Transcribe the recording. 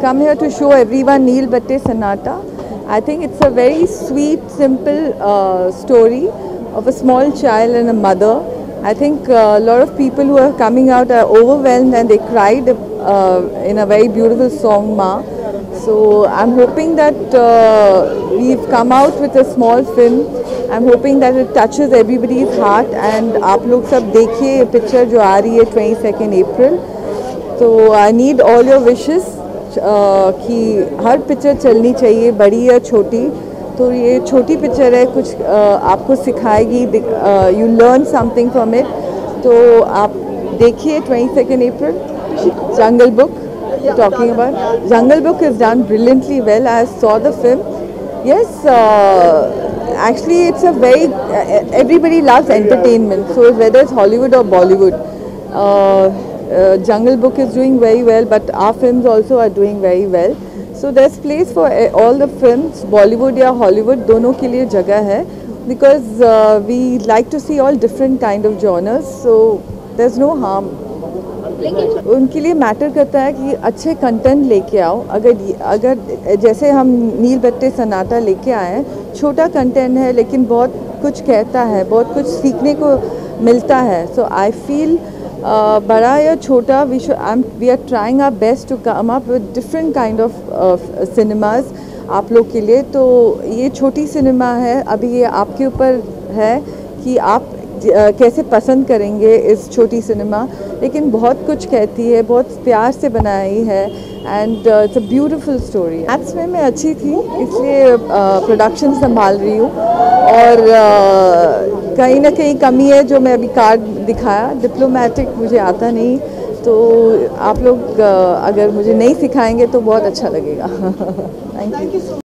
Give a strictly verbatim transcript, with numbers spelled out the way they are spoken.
come here to show everyone Neel Batte Sonata. I think it's a very sweet, simple uh, story of a small child and a mother. I think uh, a lot of people who are coming out are overwhelmed and they cried uh, in a very beautiful song, Ma. So I'm hoping that uh, we've come out with a small film. I'm hoping that it touches everybody's heart and आप लोग सब देखिए ये picture जो आ रही है twenty-second April. तो I need all your wishes uh, कि हर पिक्चर चलनी चाहिए, बड़ी या छोटी. तो ये छोटी पिक्चर है, कुछ uh, आपको सिखाएगी, you learn something from it. तो आप देखिए twenty-second April. Jungle Book, talking about Jungle Book is done brilliantly well. I saw the film. Yes, uh, actually it's a very uh, everybody loves entertainment. So whether it's Hollywood or Bollywood, uh, uh, Jungle Book is doing very well, but our films also are doing very well. So there's place for all the films, Bollywood या Hollywood, दोनों के लिए जगह है, because uh, we like to see all different kind of genres. So there's no harm. उनके लिए matter करता है कि अच्छे कंटेंट लेके आओ. अगर अगर जैसे हम नील बट्टे सनाटा लेके आए हैं, छोटा कंटेंट है लेकिन बहुत कुछ कहता है, बहुत कुछ सीखने को मिलता है. सो आई फील बड़ा या छोटा, we we are trying our best to come up with different kind of cinemas आप लोग के लिए. तो ये छोटी सिनेमा है, अभी ये आपके ऊपर है कि आप कैसे पसंद करेंगे इस छोटी सिनेमा, लेकिन बहुत कुछ कहती है, बहुत प्यार से बनाई है and it's a beautiful story. Maths में मैं अच्छी थी, इसलिए प्रोडक्शन uh, संभाल रही हूँ. और uh, कहीं ना कहीं कमी है जो मैं अभी कार्ड दिखाया, डिप्लोमेटिक मुझे आता नहीं. तो आप लोग uh, अगर मुझे नहीं सिखाएंगे तो बहुत अच्छा लगेगा. Thank you.